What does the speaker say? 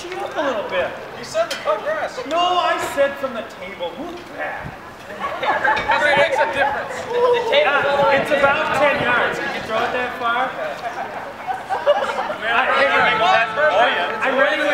tee up a little bit. You said the cut grass. No, I said from the table. Move back. It makes a difference. It's about 10 yards. Can you throw it that far? I really